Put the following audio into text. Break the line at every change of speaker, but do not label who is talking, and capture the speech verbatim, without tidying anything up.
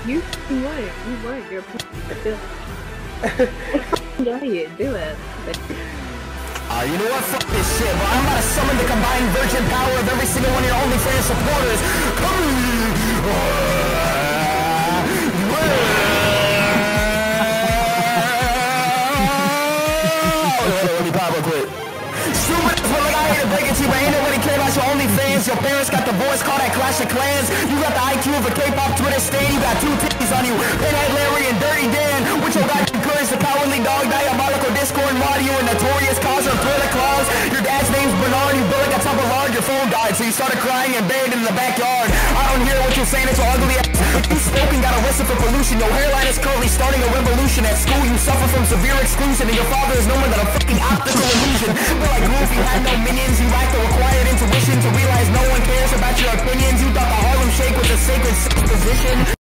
You you weren't. You weren't. You're a piece of shit. Go ahead, do it.
Uh, you know what? Fuck this shit, bro. I'm about to summon the combined virgin power of every single one of your OnlyFans supporters. Come Let me pop real quick. Stupid as well, like I hate to break it to you, but ain't nobody care about your OnlyFans. Your parents got the voice called that Clash of Clans. You got the I Q of a K-pop Twitter stan. You got two titties on you. Pinhead Larry and Dirty Dan. With your goddamn courage, the cowardly dog, diabolical Discord, Mario, and notorious causer of Twitter claws. Your dad's name's Bernard. You built like a top of lard. Your phone died, so you started crying and buried in the backyard. I don't hear what you're saying. It's your ugly ass. You spoken, got arrested for pollution. Your hairline is currently starting a revolution. At school, you suffer from severe exclusion, and your father is no more than a fucking optical illusion. But like Goofy had no minions. You lack the required intuition to realize no one cares about your opinions. You thought the Harlem Shake was a sacred position.